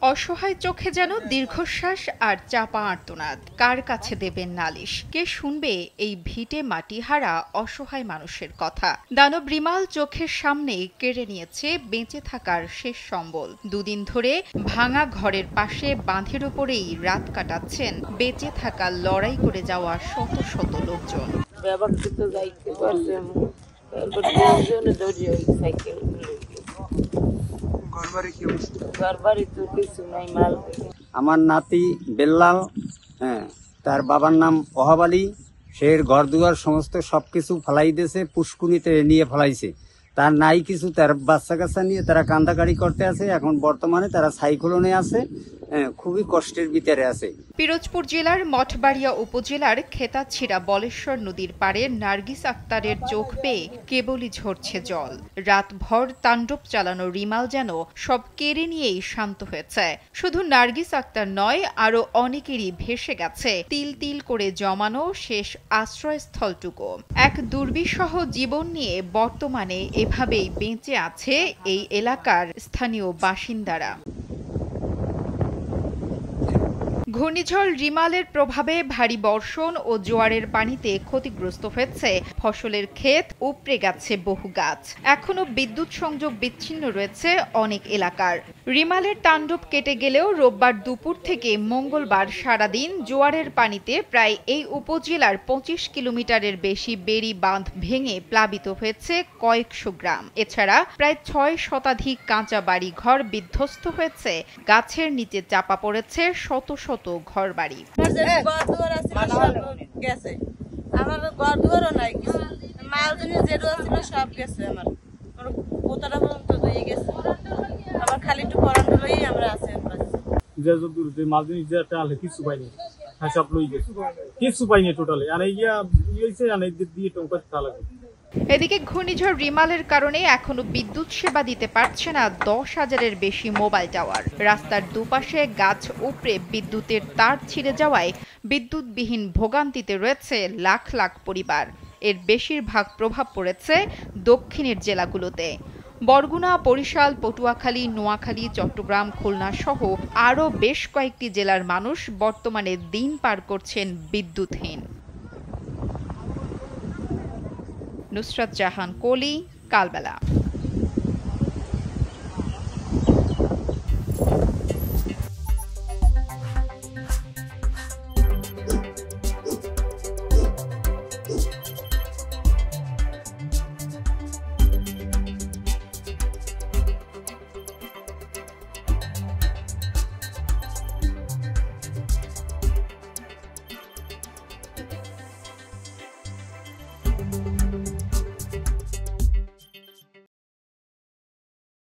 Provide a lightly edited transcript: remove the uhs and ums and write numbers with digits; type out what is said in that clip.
অসহায় চোখে যেন দীর্ঘশ্বাস আর চাপা আর্তনাদ। কার কাছে দেবেন নালিশ? কে শুনবে এই ভিটে মাটিহারা অসহায় মানুষের কথা? দানব রিমাল চোখের সামনে কেড়ে নিয়েছে বেঁচে থাকার শেষ সম্বল। দুদিন ধরে ভাঙা ঘরের পাশে বাঁধের উপরেই রাত কাটাচ্ছেন বেঁচে থাকার লড়াই করে যাওয়া শত শত লোকজন। আমার নাতি বেল্লাল, তার বাবার নাম ওহাব আলী। সে ঘর দুয়ার সমস্ত সবকিছু ফেলাই দিয়েছে, পুষ্কুনিতে নিয়ে ফেলাইছে। তার নাই কিছু, তার বাচ্চা কাচ্চা নিয়ে তারা কান্দাকাড়ি করতে আছে। এখন বর্তমানে তারা সাইক্লোনে আছে, খুবই কষ্টের ভিতরে আছে। পিরোজপুর জেলার মঠবাড়িয়া উপজেলার খেতাছিড়া বলেশ্বর নদীর পাড়ে নার্গিস আক্তারের চোখ বেয়ে কেবলই ঝরছে জল। রাতভর তাণ্ডব চালানো রিমাল যেন সব কেড়ে নিয়েই শান্ত হয়েছে। শুধু নার্গিস আক্তার নয়, আরো অনেকেরই ভেসে গেছে তিল তিল করে জমানো শেষ আশ্রয়স্থলটুকু। এক দুর্বিষহ জীবন নিয়ে বর্তমানে এভাবেই বেঁচে আছে এই এলাকার স্থানীয় বাসিন্দারা। ঘূর্ণিঝড় রিমালের প্রভাবে ভারী বর্ষণ ও জোয়ারের পানিতে ক্ষতিগ্রস্ত হয়েছে ফসলের ক্ষেত, উপড়ে গেছে বহু গাছ। এখনো বিদ্যুৎ সংযোগ বিচ্ছিন্ন রয়েছে অনেক এলাকার। রিমালের তাণ্ডব কেটে গেলেও রোববার দুপুর থেকে মঙ্গলবার সারাদিন জোয়ারের পানিতে প্রায় এই উপজেলার ২৫ কিলোমিটারের বেশি বেড়ি বাঁধ ভেঙে প্লাবিত হয়েছে কয়েকশো গ্রাম। এছাড়া প্রায় ৬ শতাধিক কাঁচা বাড়ি ঘর বিধ্বস্ত হয়েছে, গাছের নিচে চাপা পড়েছে শত শত ঘরবাড়ি। এদিকে ঘূর্ণিঝড় রিমালের কারণে এখনো বিদ্যুৎ সেবা দিতে পারছে না ১০,০০০-এর বেশি মোবাইল টাওয়ার। রাস্তার দুপাশে গাছ উপড়ে বিদ্যুতের তার ছিঁড়ে যাওয়ায় বিদ্যুৎবিহীন ভোগান্তিতে রয়েছে লাখ লাখ পরিবার। এর বেশিরভাগ প্রভাব পড়েছে দক্ষিণের জেলাগুলোতে। বরগুনা, বরিশাল, পটুয়াখালী, নোয়াখালী, চট্টগ্রাম, খুলনা সহ আরও বেশ কয়েকটি জেলার মানুষ বর্তমানে দিন পার করছেন বিদ্যুৎহীন। নুসরাত জাহান কলি, কালবেলা।